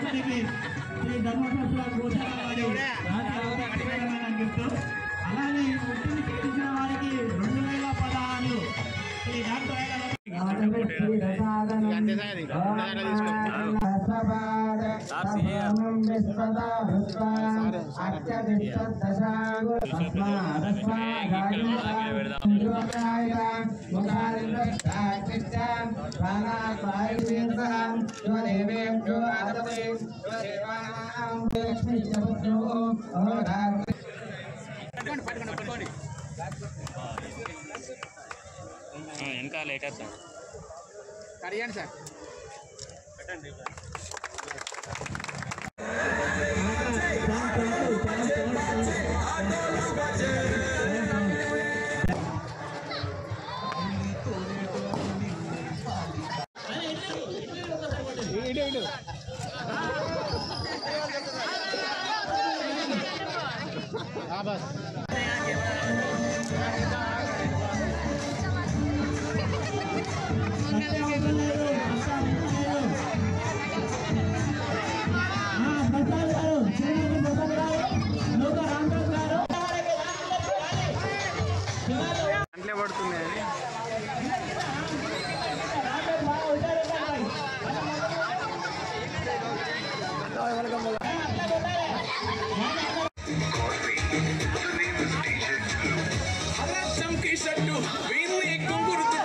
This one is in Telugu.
ఇంటికి శ్రీ ధర్మశాస్త్ర గోశాల వారి గిఫ్ట్. అలానే పుట్టిని చేయించిన వారికి 2000 పదాలు శ్రీ డాక్టర్ ఇంకా లేటర్ సార్ కడియండి సార్ బస్ అంట్లే పడుతుంది అని కి షట్టు వీళ్ళు ఎక్కువ గుర్తు